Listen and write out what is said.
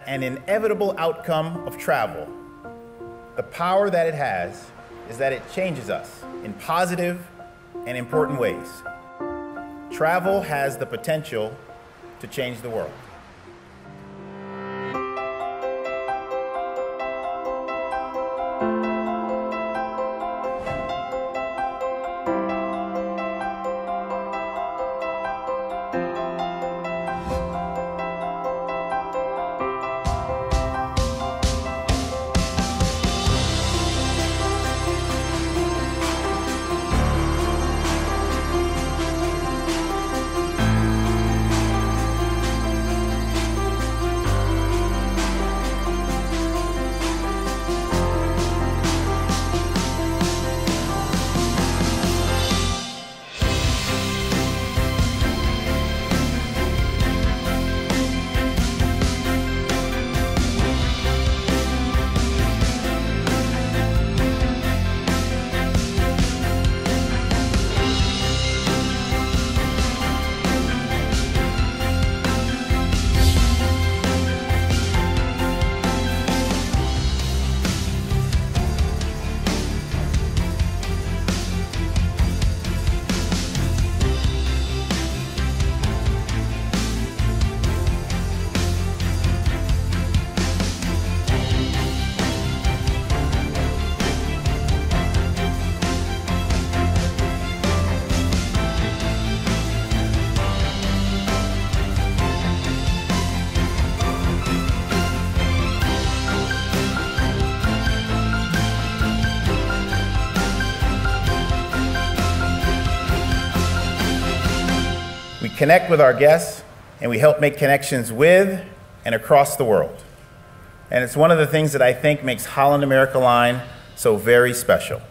an inevitable outcome of travel, the power that it has is that it changes us in positive and important ways. Travel has the potential to change the world. We connect with our guests, and we help make connections with and across the world. And it's one of the things that I think makes Holland America Line so very special.